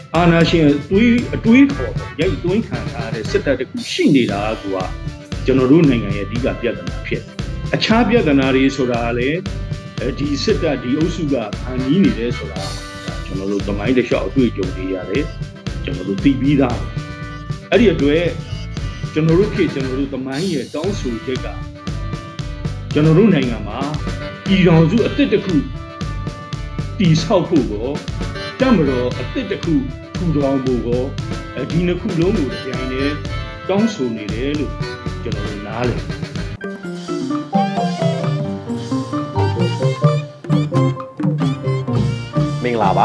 အာဏာရှင်အတွေးခေါ်ရိုက်သွင်းခံထားတဲ့စစ်တပ်တခုရှိနေတာကကျွန်တော်တို့နိုင်ငံရဲ့အဓိကပြဿနာဖြစ်အခြားပြဿနာတွေဆိုတာလည်းဒီစစ်တပ်ဒီအုပ်စုကဖန်တီးနေတယ်ဆိုတာကျွန်တော်တို့သမိုင်းတစ်လျှောက်အတွေ့အကြုံတွေရတယ်ကျွန်တော်တို့သိပြီးသားအဲ့ဒီအတွက်ကျွန်တော်တို့သမိုင်းရဲ့တောင်းဆိုချက်ကကျွန်တော်တို့နိုင်ငံမှာပြည်တော်စုအသစ်တစ်ခုတည်ဆောက်ဖို့ကိုတမတော်အသစ်တစ်ခုထူထောင်ဖို့ကိုဒီနှစ်ခုလုံးကိုကြိုင်နေတောင်းဆိုနေတယ်လို့ကျွန်တော်တို့နားလည်မင်္ဂလာပါ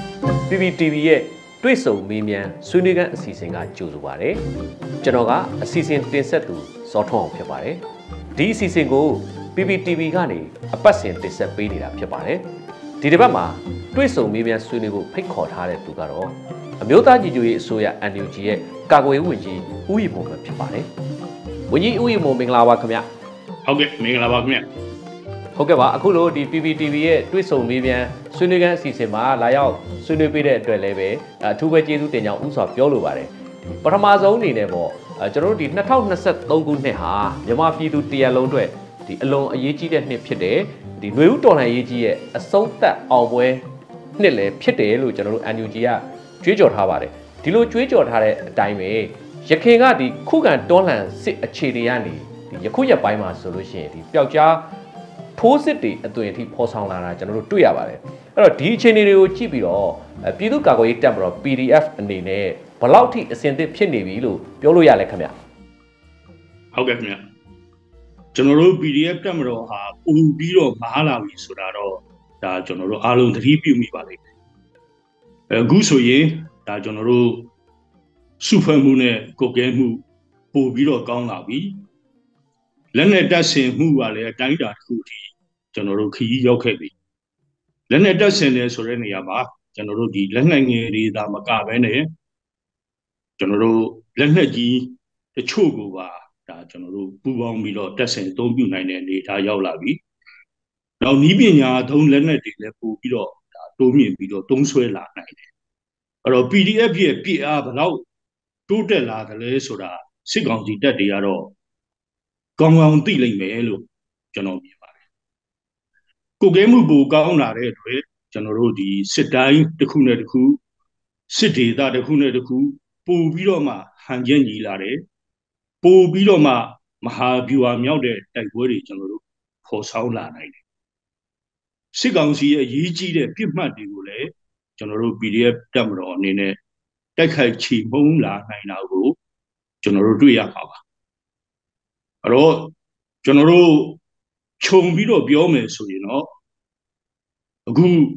PPTV ရဲ့တွေ့ဆုံမေးမြန်းဆွေးနွေးခန်းအစီအစဉ်ကကြိုဆိုပါရစေကျွန်တော်ကအစီအစဉ်တင်ဆက်သူစောထွန်းအောင်ဖြစ်ပါတယ်ဒီအစီအစဉ်ကို PPTV ကနေအပတ်စဉ်တင်ဆက်ပေးနေတာဖြစ်ပါတယ်ဒီတစ်ပတ်မှာတွေ့ဆုံမေးမြန်းဆွေးနွေးဖို့ဖိတ်ခေါ်ထားတဲ့သူကတော့အမျိုးသားညီညွတ်ရေးအစိုးရ NUG ရဲ့ကာကွယ်ရေးဝန်ကြီးဦးရီမွန်ပဲဖြစ်ပါတယ်ဝန်ကြီးဦးရီမွန်မင်္ဂလာပါခင်ဗျဟုတ်ကဲ့မင်္ဂလာပါခင်ဗျဟုတ်ကဲ့ပါအခုလိုဒီ PPTV ရဲ့တွေ့ဆုံမေးမြန်းဆွေးနွေးခန်းအစီအစဉ်မှာလာရောက်ဆွေးနွေးပေးတဲ့အတွက်လည်းပဲအထူးပဲကျေးဇူးတင်ကြောင်းဥစွာပြောလိုပါတယ်ပထမဆုံးအနေနဲ့ပေါ့ကျွန်တော်တို့ဒီ2023ခုနှစ်ဟာမြန်မာပြည်သူတရလုံးအတွက်ဒီအလွန်အရေးကြီးတဲ့နှစ်ဖြစ်တယ်ဒီຫນွေဦးတော်လှန်ရေးကြီးရဲ့အဆုံးသတ်အောင်ပွဲနှစ်လည်းဖြစ်တယ်လို့ကျွန်တော်တို့ NUG ကကြွေးကြော်ထားပါတယ်ဒီလိုကြွေးကြော်ထားတဲ့အတိုင်းပဲရခိုင်ကဒီခုခံတော်လှန်စစ်အခြေတွေကနေဒီယခုရက်ပိုင်းမှာဆိုလို့ရှိရင်ဒီပျောက်ကြားထိုးစစ်တွေအသွင်အထိဖော်ဆောင်လာတာကျွန်တော်တို့တွေ့ရပါတယ်အဲ့တော့ဒီအခြေအနေတွေကိုကြည့်ပြီးတော့ပြည်သူ့ကာကွယ်ရေးတပ်မတော် PDF အနေနဲ့ဘယ်လောက်ထိအဆင်သင့်ဖြစ်နေပြီလို့ပြောလို့ရလဲခင်ဗျဟုတ်ကဲ့ခင်ဗျကျွန်တော်တို့ PDF တပ်မတော်ဟာပုံပြီးတော့မားလာပြီဆိုတာတော့ဒါကျွန်တော်တို့အားလုံးသတိပြုမိပါလိမ့်မယ်အခုဆိုရင်ဒါကျွန်တော်တို့စုဖွဲ့မှုနဲ့ကိုယ်ကဲမှုပို့ပြီးတော့ကောင်းလာပြီလက်နဲ့တက်ဆင်မှုကလည်းအတိုင်းအတာတစ်ခုထိကျွန်တော်တို့ခရီးရောက်ခဲ့ပြီလက်နဲ့တက်ဆင်တယ်ဆိုတဲ့နေရာမှာကျွန်တော်တို့ဒီလက်နက်ငယ်တွေဒါမကဘဲနဲ့ကျွန်တော်တို့လက်နက်ကြီးတချို့ကိုပါဒါကျွန်တော်တို့ပူးပေါင်းပြီးတော့တက်ဆင်အသုံးပြုနိုင်တဲ့အနေအထားရောက်လာပြီနောက်နည်းပညာသုံးလက်နက်တွေလည်းပို့ပြီးတော့ဒါတိုးမြင့်ပြီးတော့သုံးဆွဲလာနိုင်တယ်အဲ့တော့ PDF ရဲ့ပြည့်အားဘယ်လောက်တိုးတက်လာတယ်လဲဆိုတာစစ်ကောင်စီတပ်တွေကတော့ကောင်းကောင်းသိလိမ့်မယ်လို့ကျွန်တော်မြင်ပါတယ်ကိုကဲမှုပိုကောင်းလာတဲ့အတွက်ကျွန်တော်တို့ဒီစစ်တိုင်းတစ်ခုနဲ့တစ်ခုစစ်ဒေသတစ်ခုနဲ့တစ်ခုပို့ပြီးတော့မှဟန်ချက်ညီလာတယ်ပို့ပြီးတော့မှမဟာဗျူဟာမြောက်တဲ့တိုက်ပွဲတွေကျွန်တော်တို့ဖော်ဆောင်လာနိုင်တယ်စစ်ကောင်စီရဲ့အရေးကြီးတဲ့ပြစ်မှတ်တွေကိုလည်းကျွန်တော်တို့ PDF တပ်မတော်အနေနဲ့တိုက်ခိုက်ချေမှုန်းလာနိုင်တာကိုကျွန်တော်တို့တွေ့ရပါပါအဲ့တော့ကျွန်တော်တို့ခြုံပြီးတော့ပြောမယ်ဆိုရင်တော့အခု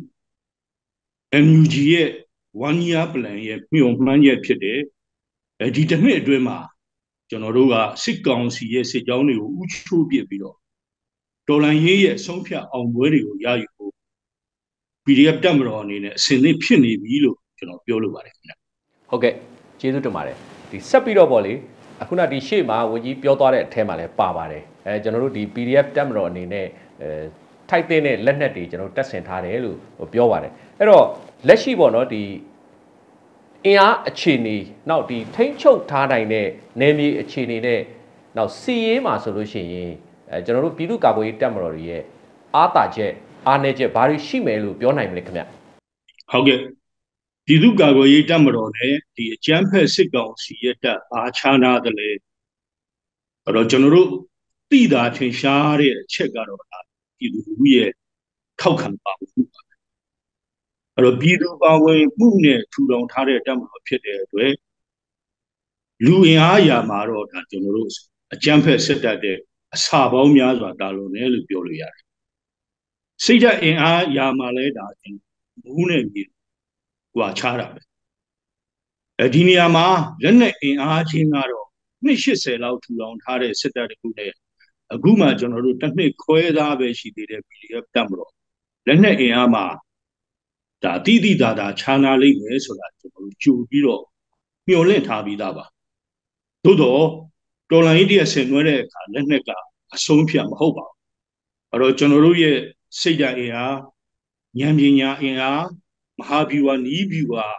NUG ရဲ့ one year plan ရဲ့မျှော်မှန်းချက်ဖြစ်တဲ့ဒီတစ်နှစ်အတွင်းမှာကျွန်တော်တို့ကစစ်ကောင်စီရဲ့စစ်ကြောင်းတွေကိုဥချိုးပစ်ပြီးတော့တော်လှန်ရေးရဲ့ဆုံးဖြတ်အောင်ပွဲတွေကိုရယူဖို့ PDF တပ်မတော်အနေနဲ့အစဉ်သင့်ဖြစ်နေပြီလို့ကျွန်တော်ပြောလိုပါတယ်ခင်ဗျဟုတ်ကဲ့ကျေးဇူးတင်ပါတယ်ဒီဆက်ပြီးတော့ပေါ့လေအခုနဒီရှေ့မှာဝန်ကြီးပြောသွားတဲ့အထဲမှာလည်းပါပါတယ်ကျွန်တော်တို့ဒီ PDF တပ်မတော်အနေနဲ့ထိုက်တဲ့လက်နက်တွေကျွန်တော်တက်ဆင်ထားတယ်လို့ပြောပါတယ်အဲ့တော့လက်ရှိပေါ့နော်ဒီအင်အားအခြေအနေနောက်ဒီထိန်းချုပ်ထားနိုင်တဲ့နယ်မြေအခြေအနေနဲ့နောက်စီရေးမှာဆိုလို့ရှိရင်ကျွန်တော်တို့ပြည်သူ့ကာကွယ်ရေးတပ်မတော်တွေရဲ့အားတာချက်အားနည်းချက်ဘာတွေရှိမယ်လို့ပြောနိုင်မလဲခင်ဗျဟုတ်ကဲ့ပြည်သူ့ကာကွယ်ရေးတပ်မတော်နဲ့ဒီအကြမ်းဖက်စစ်ကောင်စီရဲ့တပ်အားခြားနာတယ်လေအဲ့တော့ကျွန်တော်တို့သိတာထင်ရှားတဲ့အချက်ကတော့ပြည်သူလူရဲ့ထောက်ခံပါမှုပါအဲ့တော့ပြည်သူပါဝင်မှုနဲ့ထူထောင်ထားတဲ့တပ်မတော်ဖြစ်တဲ့အတွက်လူအင်အားအရာမှာတော့ဒါကျွန်တော်တို့အကြမ်းဖက်စစ်တပ်တဲ့အစာပေါင်းများစွာတာလွန်တယ်လို့ပြောလို့ရတယ်စိတ်ဓာတ်အင်အားအရာမှာလည်းဒါဘူးနဲ့မြေကွာခြားတာပဲဒီနေရာမှာလက်နက်အင်အားချင်းကတော့280လောက်ထူထောင်ထားတဲ့စစ်တပ်တခုနဲ့အခုမှကျွန်တော်တို့တစ်နှစ်ခွဲသားပဲရှိသေးတဲ့ PDF တပ်မတော်လက်နက်အင်အားမှာဒါတိတိတာတာခြားနာလိမ့်မယ်ဆိုတာကျွန်တော်တို့ကြိုပြီးတော့မျှော်လင့်ထားပြီးသားပါသို့တော့တော်လိုင်းတည်းဆင်နွှဲတဲ့အခါလက်နက်ကအဆုံးဖြတ်မဟုတ်ပါဘူးအဲ့တော့ကျွန်တော်တို့ရဲ့စိတ်ဓာတ်အင်အားဉာဏ်ပညာအင်အားမဟာဗျူဟာနီးဗျူဟာ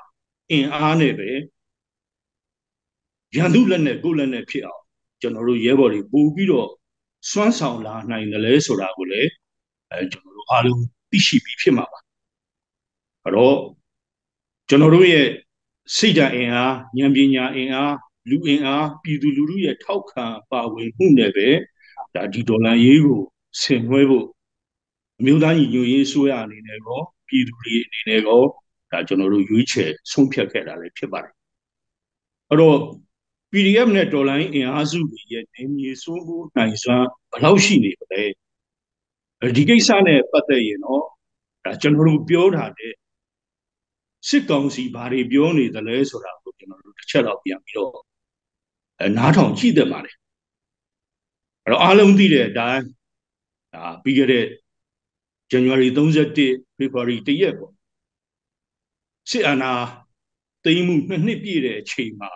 အင်အားနဲ့ပဲရန်သူလက်နဲ့ကိုယ်လက်နဲ့ဖြစ်အောင်ကျွန်တော်တို့ရဲဘော်တွေပို့ပြီးတော့စွမ်းဆောင်လာနိုင်တယ်လဲဆိုတာကိုလည်းကျွန်တော်တို့အားလုံးသိရှိပြီးဖြစ်မှာပါအဲ့တော့ကျွန်တော်တို့ရဲ့စိတ်ဓာတ်အင်အားဉာဏ်ပညာအင်အားလူအင်အားပြည်သူလူထုရဲ့ထောက်ခံပါဝင်မှုနဲ့ပဲဒါဒီဒေါ်လာရေးကိုဆင်နွှဲဖို့အမျိုးသားညီညွတ်ရေးဆိုရအနေနဲ့ကောပြည်သူတွေအနေနဲ့ကောဒါကျွန်တော်တို့ရွေးချယ်ဆုံးဖြတ်ခဲ့တာလည်းဖြစ်ပါတယ်အဲ့တော့ PDF နဲ့ဒေါ်လာအင်အားစုတွေရဲ့နေမြေစိုးမှုနိုင်စွမ်းဘယ်လောက်ရှိနေပါလဲဒီကိစ္စနဲ့ပတ်သက်ရင်တော့ဒါကျွန်တော်တို့ပြောတာတဲ့စစ်ကောင်စီဘာတွေပြောနေသလဲဆိုတာကိုကျွန်တော်တို့တစ်ချက်တော့ပြန်ပြီးတော့နားထောင်ကြည့်တတ်ပါတယ်အဲ့တော့အားလုံးသိတဲ့အတိုင်းဒါပြီးခဲ့တဲ့ January 31 February 1ရက်ပေါ့စစ်အာဏာသိမ်းမှု2နှစ်ပြည့်တဲ့အချိန်မှာ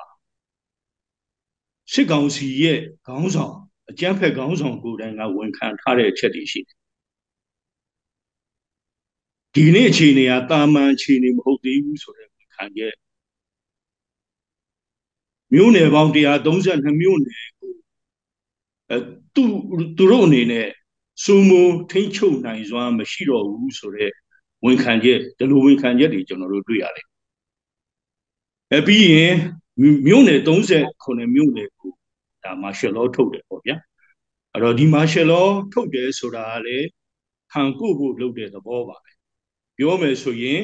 စစ်ကောင်စီရဲ့ခေါင်းဆောင်အကြမ်းဖက်ခေါင်းဆောင်ကိုယ်တိုင်ကဝန်ခံထားတဲ့အချက်တွေရှိတယ်ဒီနေ့အခြေအနေကတာမန်အခြေအနေမဟုတ်သေးဘူးဆိုတဲ့ဝန်ခံချက်မြို့နယ်ပေါင်း132မြို့နယ်ကိုသူတို့အနေနဲ့စိုးမိုးထိန်းချုပ်နိုင်စွမ်းမရှိတော့ဘူးဆိုတဲ့ဝန်ခံချက်ဒီလိုဝန်ခံချက်တွေကျွန်တော်တို့တွေ့ရတယ်ပြီးရင်မြို့နယ်39မြို့နယ်ကိုဒါမာရှယ်လောထုတ်တယ်ပေါ့ဗျာအဲ့တော့ဒီမာရှယ်လောထုတ်တယ်ဆိုတာကလေဟန်ကိုဖို့လုပ်တဲ့သဘောပါပဲပြောမယ်ဆိုရင်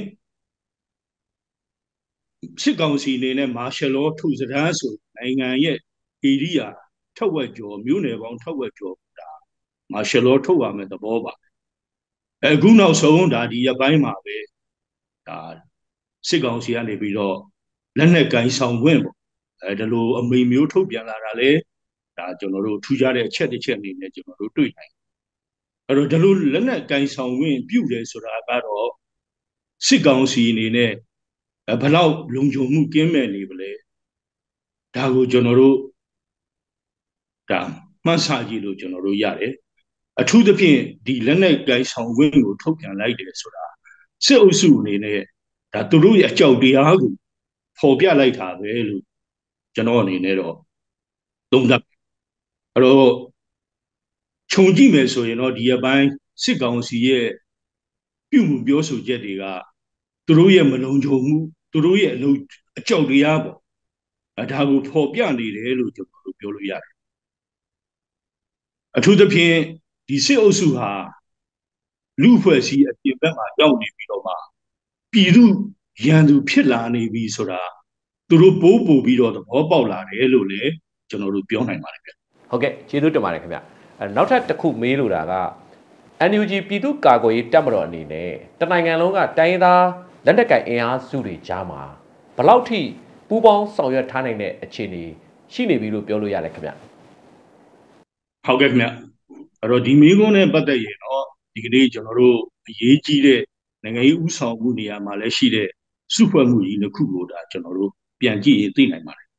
စစ်ကောင်စီအနေနဲ့မာရှယ်လောထုတ်စဒန်းဆိုနိုင်ငံရဲ့ဧရိယာထက်ဝက်ကျော်မြို့နယ်ပေါင်းထက်ဝက်ကျော်ဒါမာရှယ်လောထုတ်ရမယ်သဘောပါအခုနောက်ဆုံးဒါဒီရပိုင်းမှာပဲဒါစစ်ကောင်စီကနေပြီးတော့လက်နက်ကင်ဆောင်ခွင့်ပေါ့ဒီလိုအမိန်မျိုးထုတ်ပြန်လာတာလေဒါကျွန်တော်တို့ထူးခြားတဲ့အချက်တစ်ချက်အနေနဲ့ကျွန်တော်တို့တွေ့နိုင်အဲ့တော့ဒီလိုလက်နက်ကင်ဆောင်ခွင့်ပြုတယ်ဆိုတာကတော့စစ်ကောင်စီအနေနဲ့ဘယ်လောက်လုံခြုံမှုကင်းမဲ့နေပါလဲဒါကိုကျွန်တော်တို့ဒါမှတ်ဆကြည့်လို့ကျွန်တော်တို့ရတယ်အထူးသဖြင့်ဒီလက်နက်ကင်ဆောင်ခွင့်ကိုထုတ်ပြန်လိုက်တယ်ဆိုတာစစ်အုပ်စုအနေနဲ့ဒါသူတို့ရဲ့အကြောက်တရားကိုပေါ်ပြလိုက်တာပဲလို့ကျွန်တော်အနေနဲ့တော့သုံးသပ်အဲ့တော့ခြုံကြည့်မယ်ဆိုရင်တော့ဒီအပိုင်းစစ်ကောင်စီရဲ့ပြုမှုပြောဆိုချက်တွေကသူတို့ရဲ့မလုံခြုံမှုသူတို့ရဲ့အကြောက်တရားပေါ့ဒါကိုပေါ်ပြနေတယ်လို့ကျွန်တော်တို့ပြောလို့ရတယ်အထူးသဖြင့်ဒီစစ်အုပ်စုဟာလူဖွဲ့စည်းအပြင်ဘက်မှာရောက်နေပြီးတော့မှပြည်သူရန်သူဖြစ်လာနေပြီဆိုတာသူတို့ပိုးပြီးတော့သဘောပေါက်လာတယ်လို့လည်းကျွန်တော်တို့ပြောနိုင်ပါတယ်ဗျဟုတ်ကဲ့ကျေးဇူးတင်ပါတယ်ခင်ဗျနောက်ထပ်တစ်ခုမေးလိုတာက NUG ပြည်သူ့ကာကွယ်ရေးတပ်မတော်အနေနဲ့တနိုင်ငံလုံးကတိုင်းသားလက်နက်ကိုင်အင်အားစုတွေကြားမှာဘယ်လောက်ထိပူးပေါင်းဆောင်ရွက်ထားနိုင်တဲ့အခြေအနေရှိနေပြီလို့ပြောလို့ရတယ်ခင်ဗျဟုတ်ကဲ့ခင်ဗျအဲ့တော့ဒီမေးခွန်းနဲ့ပတ်သက်ရင်တော့ဒီကနေ့ကျွန်တော်တို့အရေးကြီးတဲ့နိုင်ငံရေးဥဆောင်မှုနေရာမှာလည်းရှိတဲ့စုဖွဲ့မှုကြီးတစ်ခုကိုဒါကျွန်တော်တို့ပြန်ကြည့်ရင်သိနိုင်ပါတယ်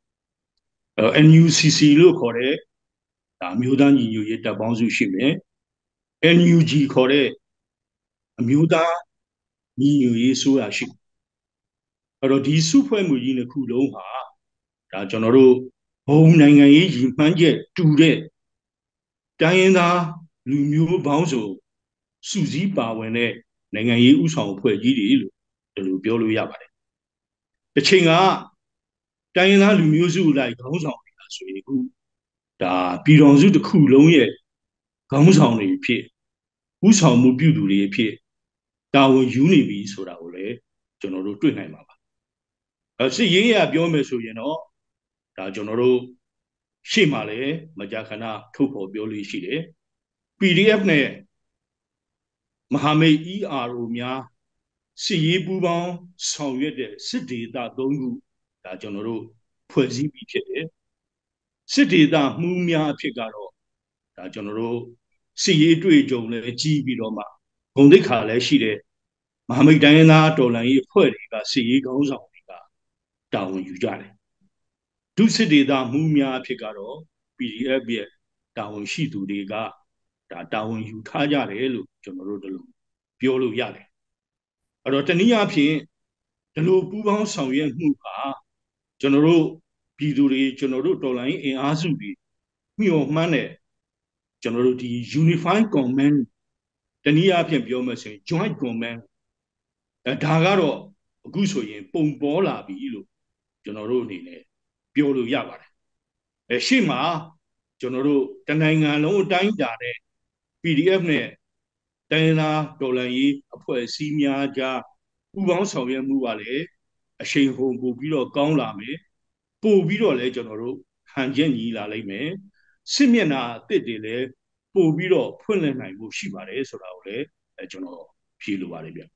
NUCC လို့ခေါ်တဲ့ဒါမျိုးသားညီညွတ်ရေးတပ်ပေါင်းစုရှိမယ် NUG ခေါ်တဲ့အမျိုးသားညီညွတ်ရေးဆိုရရှိအဲ့တော့ဒီစုဖွဲ့မှုကြီးတစ်ခုလုံးဟာဒါကျွန်တော်တို့ဘုံနိုင်ငံရေးရည်မှန်းချက်တူတဲ့တိုင်းရင်းသားလူမျိုးပေါင်းစုံစုစည်းပါဝင်တဲ့နိုင်ငံရေးဥဆောင်အဖွဲ့ကြီးတွေလို့ဒီလိုပြောလို့ရပါတယ်တစ်ချိန်ကတိုင်းရင်းသားလူမျိုးစုလိုက်ခေါင်းဆောင်နေတာဆိုရင်အခုဒါပြည်တော်စုတစ်ခုလုံးရဲ့ခေါင်းဆောင်တွေဖြစ်ဥဆောင်မှုပြုသူတွေဖြစ်တာဝန်ယူနေပြီဆိုတာကိုလည်းကျွန်တော်တို့တွေ့နိုင်ပါပါစစ်ရေးရပြောမယ်ဆိုရင်တော့ဒါကျွန်တော်တို့ရှေ့မှာလည်းမကြာခဏထုတ်ဖော်ပြောလို့ရှိတယ် PDF နဲ့မဟာမိတ် ERO များစစ်ရေးပူးပေါင်းဆောင်ရွက်တဲ့စစ်ဒေသ၃ခုဒါကျွန်တော်တို့ဖွဲ့စည်းပြီးဖြစ်တယ်စစ်ဒေသမှုများအဖြစ်ကတော့ဒါကျွန်တော်တို့စစ်ရေးတွေ့ကြုံလည်းကြီးပြီးတော့မှဂုဏ်သိက္ခာလည်းရှိတဲ့မဟာမိတ်တိုင်းရင်းသားတော်လှန်ရေးအဖွဲ့တွေကစစ်ရေးခေါင်းဆောင်တွေကတာဝန်ယူကြတယ်ဒုစစ်ဒေသမှုများအဖြစ်ကတော့ PDF ရဲ့တာဝန်ရှိသူတွေကဒါတာဝန်ယူထားကြတယ်လို့ကျွန်တော်တို့တို့ပြောလို့ရတယ်အဲ့တော့တနည်းအားဖြင့်ဒီလိုပူးပေါင်းဆောင်ရွက်မှုကကျွန်တော်တို့ပြည်သူတွေကျွန်တော်တို့တော်လှန်ရေးအင်အားစုတွေမျှော်မှန်းတဲ့ကျွန်တော်တို့ဒီ Unified Command တနည်းအားဖြင့်ပြောမယ်ဆိုရင် Joint Command ဒါကတော့အခုဆိုရင်ပုံပေါ်လာပြီလို့ကျွန်တော်တို့အနေနဲ့ပြောလို့ရပါတယ်ရှေ့မှာကျွန်တော်တို့တနိုင်ငံလုံးအတိုင်းအတာနဲ့ PDF နဲ့တိုင်းသားတော်လှန်ရေးအဖွဲ့အစည်းများကြားပူးပေါင်းဆောင်ရွက်မှုကလည်းအရှိန်ဟုန်ပို့ပြီးတော့ကောင်းလာမယ်ပို့ပြီးတော့လည်းကျွန်တော်တို့ဟန်ချက်ညီလာလိမ့်မယ်စစ်မျက်နှာအသစ်တွေလည်းပို့ပြီးတော့ဖွင့်လှစ်နိုင်မှုရှိပါတယ်ဆိုတာကိုလည်းကျွန်တော်ဖြေလိုပါတယ်ဗျ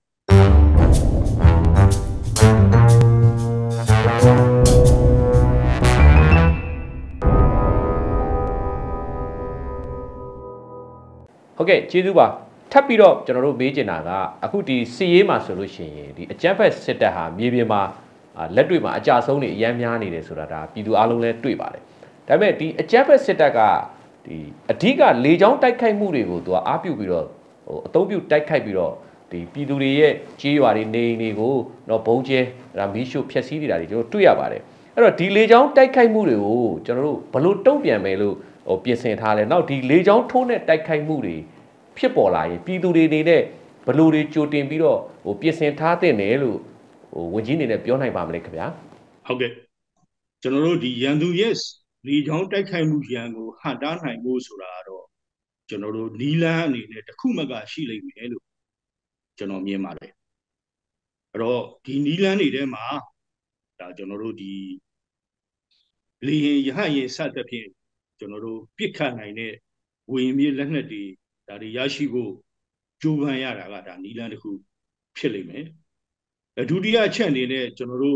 ဟုတ်ကဲ့ကျေးဇူးပါထပ်ပြီးတော့ကျွန်တော်တို့မေးချင်တာကအခုဒီစီရေးမှာဆိုလို့ရှိရင်ဒီအကြမ်းဖက်စစ်တပ်ဟာမြေပြင်မှာလက်တွေ့မှာအကြဆုံးတွေအများများနေတယ်ဆိုတာဒါပြည်သူအလုံးလည်းတွေ့ပါတယ်ဒါပေမဲ့ဒီအကြမ်းဖက်စစ်တပ်ကဒီအဓိကလေကြောင်းတိုက်ခိုက်မှုတွေကိုသူကအားပြုပြီးတော့အသုံးပြုတိုက်ခိုက်ပြီးတော့ဒီပြည်သူတွေရဲ့ကြေးရွာတွေနေအိမ်တွေကိုတော့ဘုံကျဲဒါမီးရှို့ဖျက်ဆီးနေတာတွေကျွန်တော်တွေ့ရပါတယ်အဲ့တော့ဒီလေကြောင်းတိုက်ခိုက်မှုတွေကိုကျွန်တော်တို့ဘယ်လိုတုံ့ပြန်မယ်လို့ပြင်ဆင်ထားလဲနောက်ဒီလေကြောင်းထိုးနဲ့တိုက်ခိုက်မှုတွေဖြစ်ပေါ်လာရင်ပြည်သူတွေအနေနဲ့ဘယ်လိုတွေကြိုတင်ပြီးတော့ပြင်ဆင်ထားတဲ့နယ်လို့ဝန်ကြီးအနေနဲ့ပြောနိုင်ပါမလဲခင်ဗျာဟုတ်ကဲ့ကျွန်တော်တို့ဒီရန်သူရဲ့လေကြောင်းတိုက်ခိုက်မှုရန်ကိုဟန်တားနိုင်ဖို့ဆိုတာတော့ကျွန်တော်တို့နီလန်းအနေနဲ့တစ်ခုမှကရှိလိမ့်မယ်လို့ကျွန်တော်မြင်ပါတယ်အဲ့တော့ဒီနီလန်းတွေထဲမှာဒါကျွန်တော်တို့ဒီလေရင်ရဟရင်စသဖြင့်ကျွန်တော်တို့ပြစ်ခတ်နိုင်တဲ့ဝေမြေလက်နက်တွေဒါတွေရရှိဖို့ကြိုးပမ်းရတာကဒါနီလန်းတစ်ခုဖြစ်လိမ့်မယ်ဒုတိယအချက်အနေနဲ့ကျွန်တော်တို့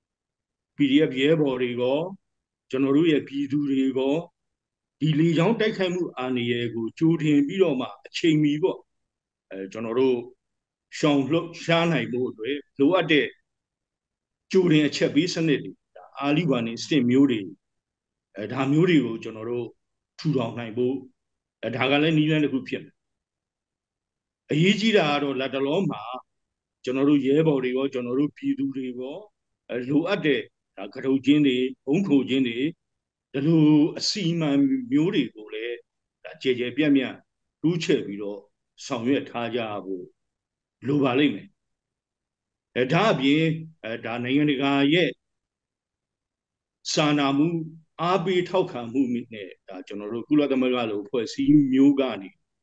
PDF ရဲဘော်တွေရောကျွန်တော်တို့ရဲ့ပြည်သူတွေရောဒီလေကြောင်းတိုက်ခိုက်မှုအာဏာရယ်ကိုကြိုတင်ပြီးတော့မှအချိန်မီပေါ့ကျွန်တော်တို့ရှောင်လွှတ်ရှားနိုင်ဖို့အတွက်လိုအပ်တဲ့ကြိုတင်အချက်ပေးစနစ်တွေဒါအာလီဝါနေစတင်မျိုးတွေဒါမျိုးတွေကိုကျွန်တော်တို့ထူထောင်နိုင်ဖို့ဒါကလည်းနည်းလမ်းတစ်ခုဖြစ်မယ်အရေးကြီးတာကတော့လက်တလုံးမှာကျွန်တော်တို့ရဲဘော်တွေရောကျွန်တော်တို့ပြည်သူတွေရောလိုအပ်တဲ့ဒါကထုချင်းတွေဘုံခိုချင်းတွေဒီလိုအစီအမံမျိုးတွေကိုလည်းဒါကြဲကြဲပြန့်ပြန့်တူးချက်ပြီးတော့ဆောင်ရွက်ထားကြဖို့လိုပါလိမ့်မယ်ဒါအပြင်ဒါနိုင်ငံတကာရဲ့စာနာမှုအားပေးထောက်ခံမှုနဲ့ဒါကျွန်တော်တို့ကုလသမဂ္ဂလိုဖွဲ့စည်းမျိုးကနေ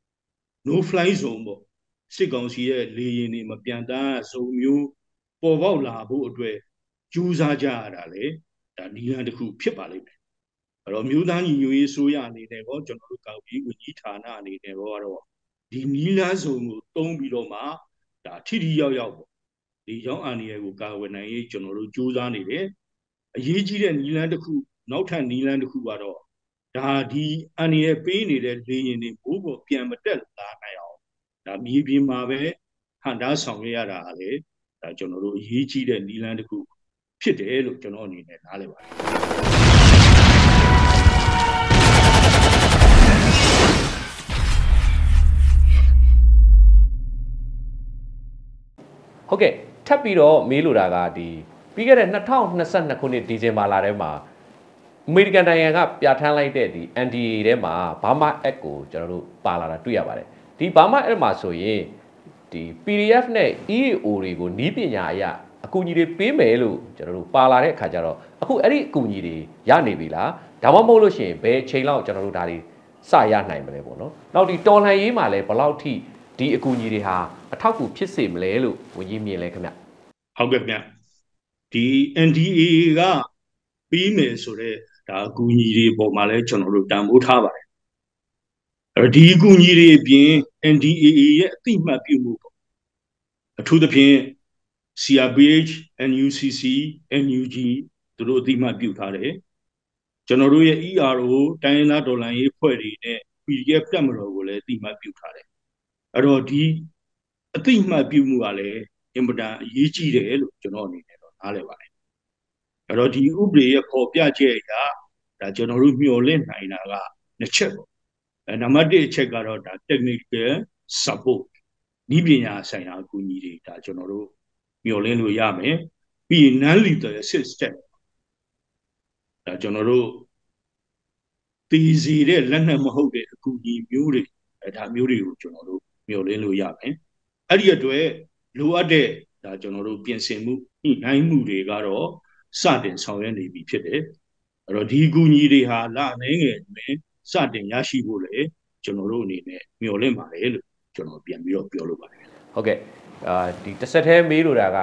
no fly zone ပေါ့စစ်ကောင်စီရဲ့လေယာဉ်တွေမပြန်တမ်းစုံမျိုးပေါ်ပေါက်လာဖို့အတွက်ကြိုးစားကြရတာလေဒါနည်းလမ်းတစ်ခုဖြစ်ပါလိမ့်မယ်အဲ့တော့မြို့သားညီညွတ်ရေးဆိုရအနေနဲ့တော့ကျွန်တော်တို့ကောက်ပြီးဝန်ကြီးဌာနအနေနဲ့တော့ဒီနည်းလမ်းစုံကိုတုံးပြီးတော့မှဒါထိထိရောက်ရောက်ပေါ့ဒီကြောင့်အာဏာရကိုကာဝယ်နိုင်ရေးကျွန်တော်တို့ကြိုးစားနေတယ်အရေးကြီးတဲ့နည်းလမ်းတစ်ခုနောက်ထပ်နည်းလမ်းတစ်ခုကတော့ဒါဒီအာဏာရပေးနေတဲ့လေရင်တွေဘိုးပေါ်ပြန်မတက်လာနိုင်အောင်ဒါမြေပြင်မှာပဲဟန်တားဆောင်ရတာလေဒါကျွန်တော်တို့အရေးကြီးတဲ့နည်းလမ်းတစ်ခုဖြစ်တယ်လို့ကျွန်တော်အနေနဲ့နားလည်ပါတယ်ဟုတ်ကဲ့ထပ်ပြီးတော့မေးလိုတာကဒီပြီးခဲ့တဲ့2022ခုနှစ်ဒီဇင်ဘာလထဲမှာအမေရိကန်နိုင်ငံကပြဋ္ဌာန်းလိုက်တဲ့ဒီ NDA ထဲမှာ Burma Act ကိုကျွန်တော်တို့ပါလာတာတွေ့ရပါတယ်ဒီ Burma Act မှာဆိုရင်ဒီ PDF နဲ့ EAO တွေကိုနီးပညာအရအကူအညီတွေပေးမယ်လို့ကျွန်တော်တို့ပါလာတဲ့အခါကျတော့အခုအဲ့ဒီအကူအညီတွေရနေပြီလားဒါမှမဟုတ်လို့ရှိရင်ဘယ်ချိန်လောက်ကျွန်တော်တို့ဒါတွေစရနိုင်မလဲပေါ့နော်နောက်ဒီတော်လှန်ရေးမှာလည်းဘယ်လောက်ထိဒီအကူအညီတွေဟာအထောက်အကူဖြစ်စေမလဲလို့ဝန်ကြီးမြင်လဲခင်ဗျဟုတ်ကဲ့ဗျဒီ NDA ကပြီးမယ်ဆိုတော့ဒါအကူအညီတွေပေါ်မှာလည်းကျွန်တော်တို့တန်ဖိုးထားပါတယ်ဒီအကူအညီတွေအပြင် NDA ရဲ့အသိမှတ်ပြုမှုပေါ့အထူးသဖြင့် CRPH NUCC NUG သူတို့အသိမှတ်ပြုထားတယ်ကျွန်တော်တို့ရဲ့ ERO တိုင်းရင်းသားဒေါ်လာရေးဖွဲ့တွေနဲ့ PDF တက်မတော်ကိုလည်းအသိမှတ်ပြုထားတယ်အဲ့တော့ဒီအသိမှတ်ပြုမှုကလည်းအင်မတန်အရေးကြီးတယ်လို့ကျွန်တော်အနေနဲ့တော့နားလည်ပါတယ်အဲ့တော့ဒီဥပဒေရဲ့ပေါ်ပြချက်အရဒါကျွန်တော်တို့မျှော်လင့်နိုင်တာကနှစ်ချက်ပေါ့နံပါတ်1အချက်ကတော့ဒါ technical support ဤပညာဆိုင်ရာအကူအညီတွေဒါကျွန်တော်တို့မျှော်လင့်လို့ရမယ်ပြီးရင် non lethal assistant ဒါကျွန်တော်တို့တည်စီတဲ့လက်နက်မဟုတ်တဲ့အကူအညီမျိုးတွေဒါမျိုးတွေကိုကျွန်တော်တို့မျှော်လင့်လို့ရမယ်အဲ့ဒီအတွက်လိုအပ်တဲ့ဒါကျွန်တော်တို့ပြင်ဆင်မှုညှိနှိုင်းမှုတွေကတော့စတင်ဆောင်ရွက်နေပြီဖြစ်တယ်အဲ့တော့ဒီအကူအညီတွေဟာလအနေငယ်တွင်စတင်ရရှိဖို့လေကျွန်တော်တို့အနေနဲ့မျှော်လင့်ပါတယ်လို့ကျွန်တော်ပြန်ပြီးတော့ပြောလိုပါတယ်ဟုတ်ကဲ့ဒီတစ်ဆက်တည်းမေးလိုတာက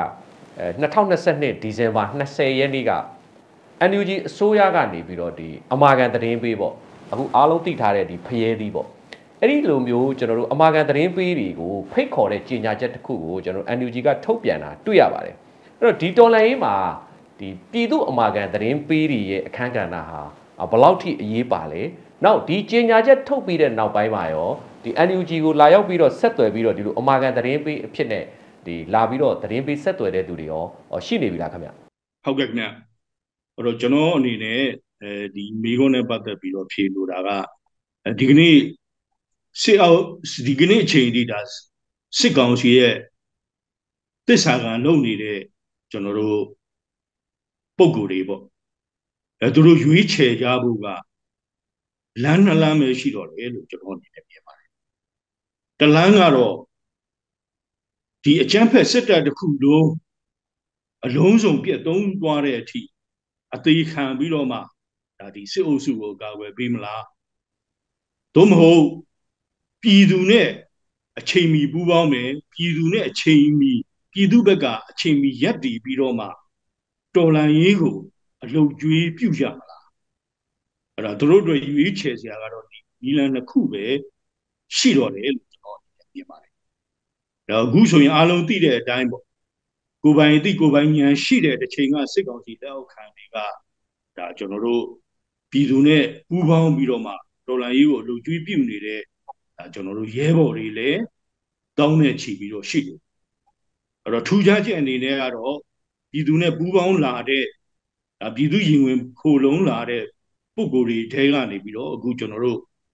2022ဒီဇင်ဘာ20ရက်နေ့က NUG အစိုးရကနေပြီးတော့ဒီအမာခံသတင်းပေးပေါ့အခုအားလုံးသိထားတဲ့ဒီဖရဲသီးပေါ့အဲ့ဒီလိုမျိုးကျွန်တော်တို့အမာခံသတင်းပေးတွေကိုဖိတ်ခေါ်တဲ့ကြေညာချက်တစ်ခုကိုကျွန်တော် NUG ကထုတ်ပြန်တာတွေ့ရပါတယ်အဲ့တော့ဒီတော်လှန်ရေးမှာဒီပြည်သူအမာခံသတင်းပေးတွေရဲ့အခန်းကဏ္ဍဟာဘယ်လောက်ထိအရေးပါလဲနောက်ဒီကြေညာချက်ထုတ်ပြီးတဲ့နောက်ပိုင်းမှာရောဒီ NUG ကိုလာရောက်ပြီးတော့ဆက်သွယ်ပြီးတော့ဒီလိုအမာခံသတင်းပေးအဖြစ်နဲ့ဒီလာပြီးတော့သတင်းပေးဆက်သွယ်တဲ့သူတွေရောရှိနေပြီလားခင်ဗျဟုတ်ကဲ့ခင်ဗျအဲ့တော့ကျွန်တော်အနေနဲ့ဒီမိခွန်းနဲ့ပတ်သက်ပြီးတော့ဖြေလိုတာကဒီကနေ့ဒီကနေ့အချိန်ဒီဒါစစ်ကောင်စီရဲ့တစ္ဆာကလုပ်နေတဲ့ကျွန်တော်တို့ပုံကိုယ်တွေပေါ့သူတို့ရွေးချယ်ကြဖို့ကလမ်းနှစ်လမ်းပဲရှိတော့တယ်လို့ကျွန်တော်အနေနဲ့မြင်ပါတယ်တလမ်းကတော့ဒီအကြမ်းဖက်စစ်တပ်တစ်ခုလုံးအလုံးစုံပြတ်သုံးသွားတဲ့အထိအသေးခံပြီးတော့မှဒါဒီစစ်အုပ်စုကိုကာကွယ်ပေးမလားသို့မဟုတ်ပြည်သူနဲ့အချိန်မီပူးပေါင်းမယ်ပြည်သူနဲ့အချိန်မီပြည်သူဘက်ကအချိန်မီရပ်တည်ပြီးတော့မှတော်လှန်ရေးကိုအလုတ်ကျွေးပြုရမလားအဲ့ဒါတို့တို့ရွေးချယ်စရာကတော့ဒီနီလန်တစ်ခုပဲရှိတော့တယ်လို့ကျွန်တော်မြင်ပါတယ်ဒါအခုဆိုရင်အားလုံးသိတဲ့အတိုင်းပေါ့ကိုပိုင်သိကိုပိုင်ဉာဏ်ရှိတဲ့တစ်ချိန်ကစစ်ကောင်စီလက်အောက်ခံတွေကဒါကျွန်တော်တို့ပြည်သူနဲ့ပူးပေါင်းပြီးတော့မှတော်လှန်ရေးကိုအလုတ်ကျွေးပြုနေတဲ့ဒါကျွန်တော်တို့ရဲဘော်တွေလည်းတောင်းနဲ့ချီပြီးတော့ရှိတယ်အဲ့တော့ထူးခြားချက်အနေနဲ့ကတော့ပြည်သူနဲ့ပူးပေါင်းလာတဲ့ပြည်သူရင်ဝင်ခိုလုံးလာတဲ့ပုဂ္ဂိုလ်တွေထဲကနေပြီးတော့အခုကျွန်တော်တို့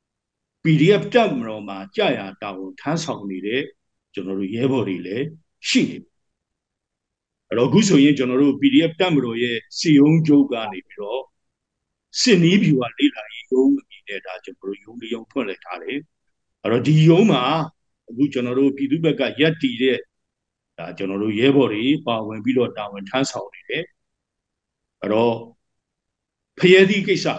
PDF တက်မတော်မှာကြာရတာဝန်ထမ်းဆောင်နေတဲ့ကျွန်တော်တို့ရဲဘော်တွေလည်းရှိနေပြီအဲ့တော့အခုဆိုရင်ကျွန်တော်တို့ PDF တက်မတော်ရဲ့စီယုံကျုပ်ကနေပြီးတော့စစ်နီးဗျူဟာလေ့လာရေးရုံးအနေနဲ့ဒါကျွန်တော်တို့ရုံးလေးရုံးဖွင့်လိုက်ထားတယ်အဲ့တော့ဒီရုံးမှာအခုကျွန်တော်တို့ပြည်သူ့ဘက်ကရက်တီတဲ့ဒါကျွန်တော်တို့ရဲဘော်တွေပါဝင်ပြီးတော့တာဝန်ထမ်းဆောင်နေတယ်အဲ့တော့ဖရဲသီးကိစ္စ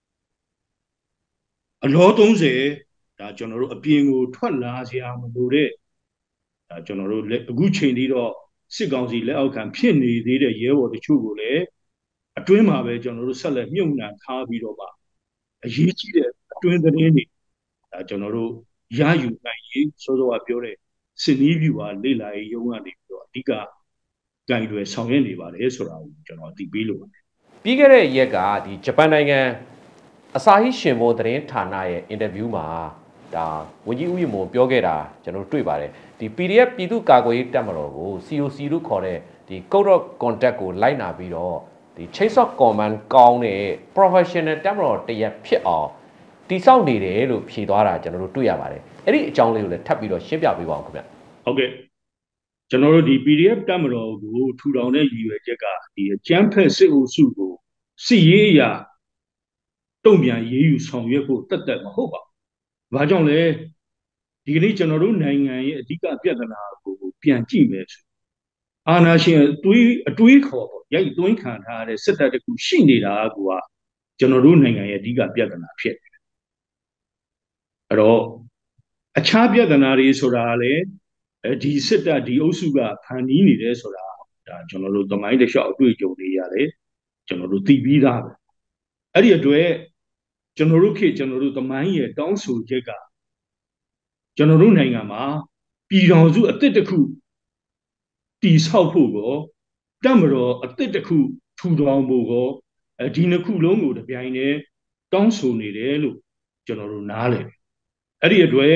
အလော30ဒါကျွန်တော်တို့အပြင်ကိုထွက်လာစရာမလိုတဲ့ဒါကျွန်တော်တို့အခုချိန်လေးတော့စစ်ကောင်စီလက်အောက်ခံဖြစ်နေသေးတဲ့ရဲဘော်တချို့ကိုလည်းအတွင်းမှာပဲကျွန်တော်တို့ဆက်လက်မြုံနှံထားပြီးတော့မှအရေးကြီးတဲ့အတွင်းသတင်းတွေဒါကျွန်တော်တို့ရယူနိုင်ရေးစောစောကပြောတဲ့စစ်နီးဗျူဟာလေ့လာရေးရုံးကနေပြီးတော့အဓိကကင်တွေဆောင်ရွက်နေပါတယ်ဆိုတာကိုကျွန်တော်အသိပေးလိုပါတယ်ပြီးခဲ့တဲ့ရက်ကဒီဂျပန်နိုင်ငံအစာဟိရှင်ဘောသတင်းဌာနရဲ့အင်တာဗျူးမှာဒါဝန်ကြီးဦးရီမွန်ပြောခဲ့တာကျွန်တော်တွေ့ပါတယ်ဒီ PDF ပြည်သူ့ကာကွယ်ရေးတပ်မတော်ကို COC လို့ခေါ်တဲ့ဒီ Code of Conduct ကိုလိုက်နာပြီးတော့ဒီ Chain of Command ကောင်းတဲ့ professional တပ်မတော်တရက်ဖြစ်အောင်တိစောက်နေတယ်လို့ဖြေသွားတာကျွန်တော်တို့တွေ့ရပါတယ်အဲ့ဒီအကြောင်းလေးကိုလည်းထပ်ပြီးတော့ရှင်းပြပေးပါအောင်ခင်ဗျဟုတ်ကဲ့ကျွန်တော်တို့ဒီ PDF တပ်မတော်ကိုထူထောင်တဲ့ရည်ရွယ်ချက်ကဒီအကြမ်းဖက်စစ်အုပ်စုကိုစစ်ရေးအရာတုံ့ပြန်ရေးယူဆောင်ရွက်ဖို့တက်တက်မဟုတ်ပါဘူး။ဘာကြောင့်လဲဒီကနေ့ကျွန်တော်တို့နိုင်ငံရဲ့အဓိကပြဿနာကိုပြန်ကြည့်မယ်ဆိုအာဏာရှင်အတွေးခေါ်ပေါ့ရိုက်သွင်းခံထားတဲ့စစ်တပ်တခုရှိနေတာကကျွန်တော်တို့နိုင်ငံရဲ့အဓိကပြဿနာဖြစ်တယ်။အဲ့တော့အခြားပြဿနာတွေဆိုတာလည်းဒီစစ်တပ်ဒီအုပ်စုကဖန်တီးနေတယ်ဆိုတာဒါကျွန်တော်တို့သမိုင်းတစ်လျှောက်အတွေ့အကြုံတွေရတယ်ကျွန်တော်တို့သိပြီးသားပဲအဲ့ဒီအတွက်ကျွန်တော်တို့ခေတ်ကျွန်တော်တို့သမိုင်းရဲ့တောင်းဆိုချက်ကကျွန်တော်တို့နိုင်ငံမှာပြည်တော်စုအသစ်တစ်ခုတည်ဆောက်ဖို့ကိုတပ်မတော်အသစ်တစ်ခုထူထောင်ဖို့ကိုဒီနှစ်ခုလုံးကိုတပြိုင်တည်းတောင်းဆိုနေတယ်လို့ကျွန်တော်တို့နားလည်တယ်အဲ့ဒီအတွက်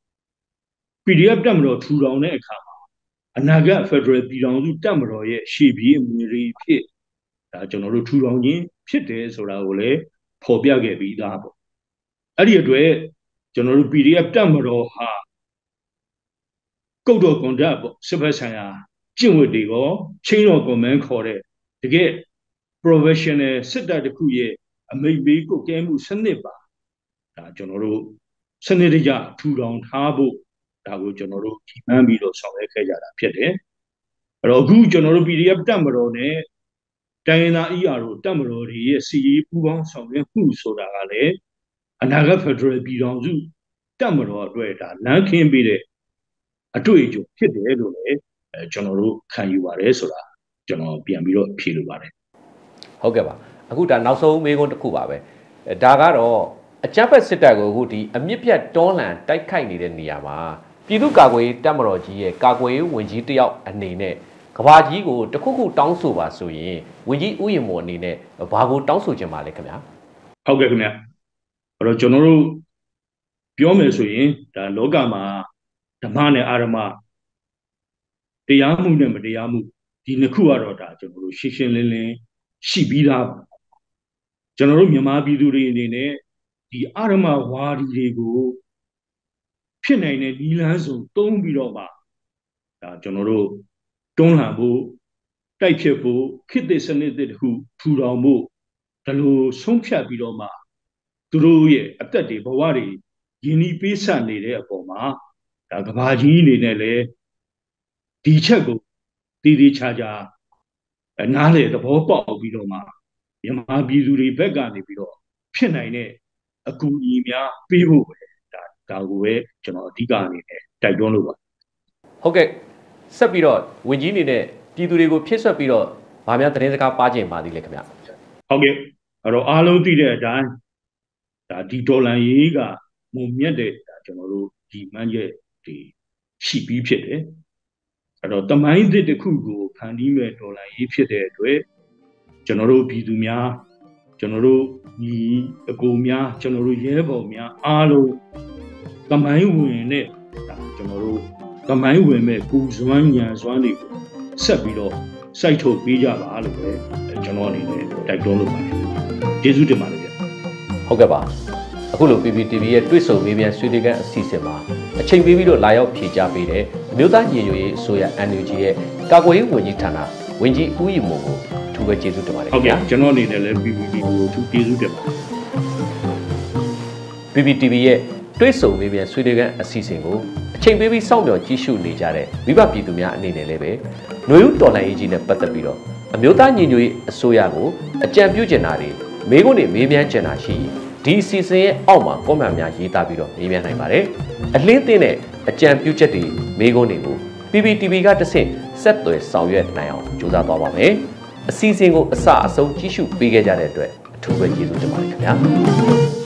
PDF တပ်မတော်ထူထောင်တဲ့အခါမှာအနာဂတ် Federal ပြည်ထောင်စုတပ်မတော်ရဲ့ရှေ့ပြေးအမွေတွေဖြစ်ဒါကျွန်တော်တို့ထူထောင်ခြင်းဖြစ်တယ်ဆိုတာကိုလည်းဖော်ပြခဲ့ပြီးသားပေါ့အဲ့ဒီအတွက်ကျွန်တော်တို့ PDF တပ်မတော်ဟာကုတ်တော်ကွန်ဒတ်ပေါ့စစ်ဘက်ဆိုင်ရာကျင့်ဝတ်တွေကို chain of command ခေါ်တဲ့တကယ် professional စစ်တပ်တစ်ခုရဲ့အမိန့်ပေးကိုကဲမှုစနစ်ပါဒါကျွန်တော်တို့စနစ်တကျထူထောင်ထားဖို့ဒါကိုကျွန်တော်တို့ဒီမှန်းပြီးတော့ဆောင်ရွက်ခဲ့ကြတာဖြစ်တယ်အဲ့တော့အခုကျွန်တော်တို့ PDF တက်မတော်နဲ့တိုင်းရင်းသား ERO တက်မတော်တွေရဲ့စီရေးပူးပေါင်းဆောင်ရွက်မှုဆိုတာကလည်းအနာဂတ်ဖက်ဒရယ်ပြည်ထောင်စုတက်မတော်အတွက်ဒါလမ်းခင်းပေးတဲ့အတွေ့အကြုံဖြစ်တယ်လို့လည်းကျွန်တော်တို့ခံယူပါတယ်ဆိုတာကျွန်တော်ပြန်ပြီးတော့ဖြေလိုပါတယ်ဟုတ်ကဲ့ပါအခုဒါနောက်ဆုံးမေးခွန်းတစ်ခုပါပဲဒါကတော့အကြမ်းဖက်စစ်တပ်ကိုအခုဒီအမြင့်ပြတ်တွန်းလှန်တိုက်ခိုက်နေတဲ့နေရာမှာပြည်သူ့ကာကွယ်ရေးတပ်မတော်ကြီးရဲ့ကာကွယ်ရေးဝန်ကြီးတယောက်အနေနဲ့ကဘာကြီးကိုတခုခုတောင်းဆိုပါဆိုရင်ဝန်ကြီးဥယျာဉ်မော်အနေနဲ့ဘာကိုတောင်းဆိုချင်ပါလဲခင်ဗျာဟုတ်ကဲ့ခင်ဗျာအဲ့တော့ကျွန်တော်တို့ပြောမယ်ဆိုရင်ဒါလောကမှာဓမ္မနဲ့အာရမတရားမှုနဲ့မတရားမှုဒီနှစ်ခုကတော့ဒါကျွန်တော်တို့ရှင်းရှင်းလင်းလင်းရှိပြီးသားပါကျွန်တော်တို့မြန်မာပြည်သူတွေအနေနဲ့ဒီအာရမဝါဒီတွေကိုဖြစ်နိုင်တဲ့ဒီလမ်းစုံသုံးပြီးတော့မှဒါကျွန်တော်တို့တွန်းလှန်ဖို့တိုက်ဖြစ်ဖို့ခေတ်သစ်စနစ်တစ်ခုထူထောင်ဖို့ဒါလိုဆုံးဖြတ်ပြီးတော့မှသူတို့ရဲ့အသက်တွေဘဝတွေရင်းနှီးပေးဆပ်နေတဲ့အပေါ်မှာဒါကဘာကြီးအနေနဲ့လည်းဒီချက်ကိုတည်တည်ချာချာနားလေသဘောပေါက်ပြီးတော့မှမြန်မာပြည်သူတွေဘက်ကနေပြီးတော့ဖြစ်နိုင်တဲ့အကူအညီများပေးဖို့ပဲဒါကိုပဲကျွန်တော်အဓိကအနေနဲ့တိုက်တွန်းလို့ပါဟုတ်ကဲ့ဆက်ပြီးတော့ဝင်ကြီးအနေနဲ့ပြည်သူတွေကိုဖြစ်ဆွတ်ပြီးတော့ဗာများသတင်းစကားပါကျင်ပါသေးလေခင်ဗျဟုတ်ကဲ့အဲ့တော့အားလုံးသိတဲ့အတိုင်းဒါဒီဒေါ်လာရေးကမုံမြတ်တဲ့ဒါကျွန်တော်တို့ဒီမှန်းချက်ဒီရှိပြီးဖြစ်တယ်အဲ့တော့တမိုင်းသစ်တစ်ခုကိုဖန်တီးမဲ့ဒေါ်လာရေးဖြစ်တဲ့အတွက်ကျွန်တော်တို့ပြည်သူများကျွန်တော်တို့ဒီအကူများကျွန်တော်တို့ရဲဘော်များအားလုံးတမိုင်းဝင်နဲ့ဒါကျွန်တော်တို့တမိုင်းဝင်မဲ့ကိုစွမ်းညာစွမ်းတွေကိုဆက်ပြီးတော့စိုက်ထုတ်ပေးကြပါလို့ပဲကျွန်တော်အနေနဲ့တိုက်တွန်းလုပ်ပါတယ်ကျေးဇူးတင်ပါတယ်ဗျဟုတ်ကဲ့ပါအခုလို PPTV ရဲ့တွေ့ဆုံမေးမြန်းဆွေးနွေးခန်းအစီအစဉ်မှာအချိန်ပေးပြီးတော့လာရောက်ဖြေကြားပေးတဲ့အမျိုးသားညီညွတ်ရေးအစိုးရ NUG ရဲ့ကာကွယ်ရေးဝန်ကြီးဌာနဝန်ကြီးဦးရီမွန်ကိုအထူးပဲကျေးဇူးတင်ပါတယ်ဟုတ်ကဲ့ကျွန်တော်အနေနဲ့လည်း PPTV ကိုအထူးကျေးဇူးတင်ပါတယ် PPTV ရဲ့တွေ့ဆုံမေးမြန်းဆွေးနွေးခန်းအစီအစဉ်ကိုအချိန်ပေးပြီးစောင့်မျှော်ကြည့်ရှုနေကြတဲ့မိဘပြည်သူများအနေနဲ့လည်းပဲຫນွေဦးတော်လှန်ရေးကြီးနဲ့ပတ်သက်ပြီးတော့အမျိုးသားညီညွတ်ရေးအစိုးရကိုအကြံပြုချင်တာတွေမေးခွန်းတွေမေးမြန်းချင်တာရှိရင်ဒီအစီအစဉ်ရဲ့အောက်မှာကွန်မန့်များရေးသားပြီးတော့မေးမြန်းနိုင်ပါတယ်အလင်းသင်းတဲ့အကြံပြုချက်တွေမေးခွန်းတွေကို PPTV ကတဆင့်ဆက်သွယ်ဆောင်ရွက်နိုင်အောင်ကြိုးစားသွားပါမယ်အစီအစဉ်ကိုအစအဆုံးကြည့်ရှုပေးခဲ့ကြတဲ့အတွက်အထူးပဲကျေးဇူးတင်ပါတယ်ခင်ဗျာ